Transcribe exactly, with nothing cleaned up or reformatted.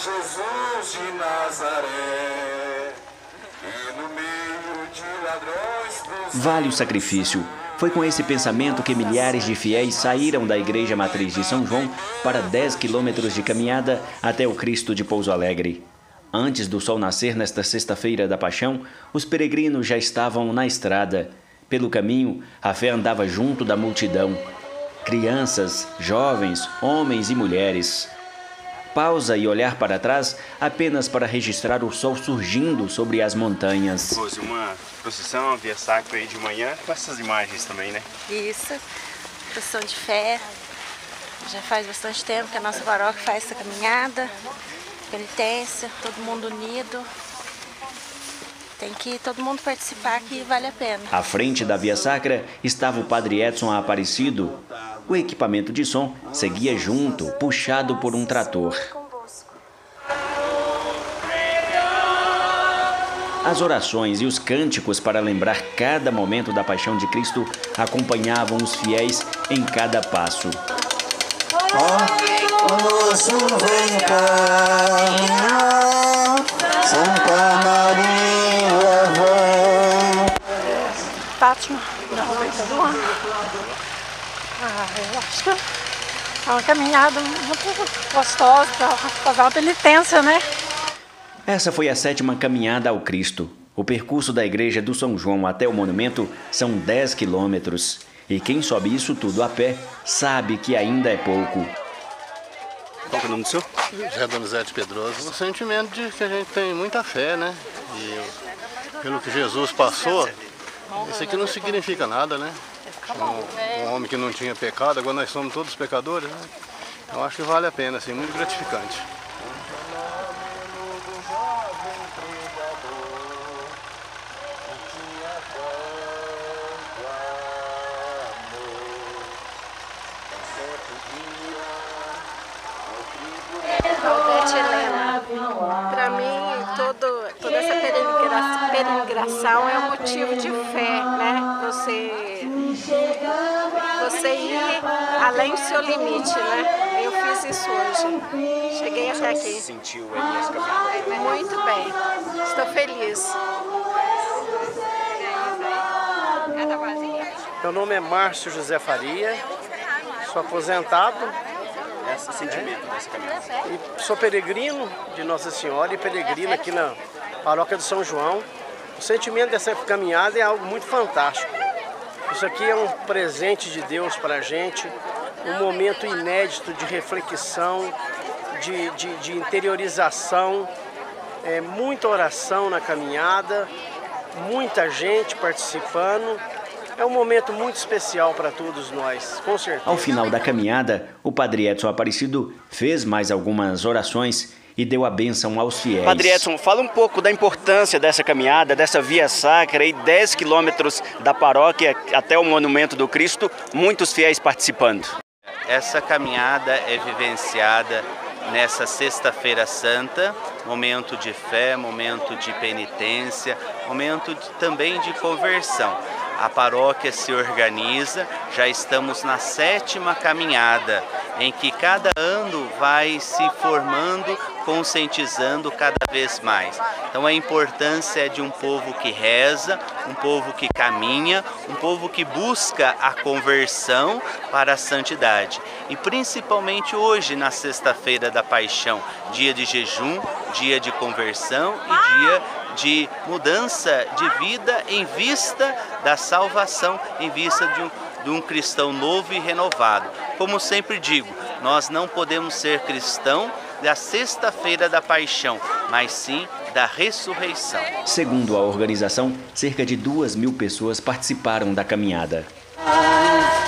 Jesus de Nazaré, e no meio de ladrões... Vale o sacrifício. Foi com esse pensamento que milhares de fiéis saíram da Igreja Matriz de São João para dez quilômetros de caminhada até o Cristo de Pouso Alegre. Antes do sol nascer nesta sexta-feira da Paixão, os peregrinos já estavam na estrada. Pelo caminho, a fé andava junto da multidão. Crianças, jovens, homens e mulheres. Pausa e olhar para trás apenas para registrar o sol surgindo sobre as montanhas. Fosse uma procissão, uma via sacra aí de manhã, com essas imagens também, né? Isso, procissão de fé. Já faz bastante tempo que a nossa paróquia faz essa caminhada, penitência, todo mundo unido. Tem que todo mundo participar, que vale a pena. À frente da via sacra estava o padre Edson Aparecido. O equipamento de som seguia junto, puxado por um trator. As orações e os cânticos para lembrar cada momento da paixão de Cristo acompanhavam os fiéis em cada passo. Ó, moço, vem cá, Santa Maria, vem. Fátima, na noite do ano. Ah, eu acho que é uma caminhada muito gostosa para fazer uma penitência, né? Essa foi a sétima caminhada ao Cristo. O percurso da Igreja do São João até o monumento são dez quilômetros. E quem sobe isso tudo a pé sabe que ainda é pouco. Qual é o nome do senhor? José Donizete Pedroso. O sentimento de que a gente tem muita fé, né? E pelo que Jesus passou, isso aqui não significa nada, né? Um, um homem que não tinha pecado, agora nós somos todos pecadores, né? Eu acho que vale a pena, assim, muito gratificante. Para mim, todo, toda essa peregrinação, peregrinação é um motivo de fé, né? Você, você ir além do seu limite, né? Eu fiz isso hoje. Cheguei até aqui. Sentiu aí as caminhadas? Muito bem. Estou feliz. Meu nome é Márcio José Faria, sou aposentado. Esse sentimento dessa caminhada? E sou peregrino de Nossa Senhora e peregrino aqui na Paróquia do São João. O sentimento dessa caminhada é algo muito fantástico. Isso aqui é um presente de Deus para a gente, um momento inédito de reflexão, de, de, de interiorização, é, muita oração na caminhada, muita gente participando. É um momento muito especial para todos nós, com certeza. Ao final da caminhada, o padre Edson Aparecido fez mais algumas orações e deu a bênção aos fiéis. Padre Edson, fala um pouco da importância dessa caminhada, dessa via sacra, aí dez quilômetros da paróquia até o Monumento do Cristo, muitos fiéis participando. Essa caminhada é vivenciada nessa Sexta-feira Santa, momento de fé, momento de penitência, momento de, também de conversão. A paróquia se organiza, já estamos na sétima caminhada, em que cada ano vai se formando, conscientizando cada vez mais. Então a importância é de um povo que reza, um povo que caminha, um povo que busca a conversão para a santidade. E principalmente hoje, na Sexta-feira da Paixão, dia de jejum, dia de conversão e dia de mudança de vida em vista da salvação, em vista de um, de um cristão novo e renovado. Como sempre digo, nós não podemos ser cristão da Sexta-feira da Paixão, mas sim da ressurreição. Segundo a organização, cerca de duas mil pessoas participaram da caminhada.